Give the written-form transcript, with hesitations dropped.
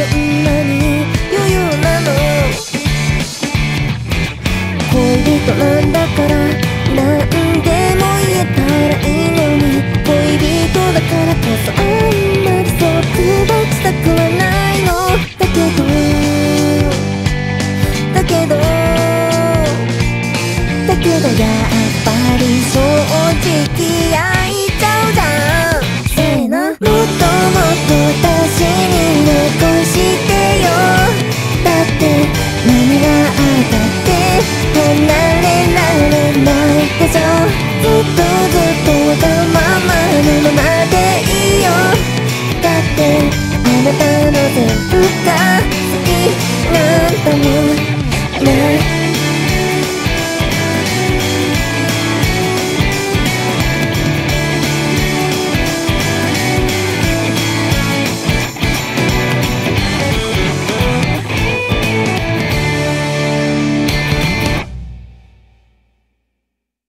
そんなに余裕なの。恋人なんだから何でも言えたらいいのに、恋人だからこそあんまり束縛したくはないの。だけどやっぱり正直焼いちゃうじゃん。せーの、もっともっと私に残してよ。だって何があったって離れられないでしょ。ずっとわがままのままでいいよ。だってあなたの全部が好きなんだもんね。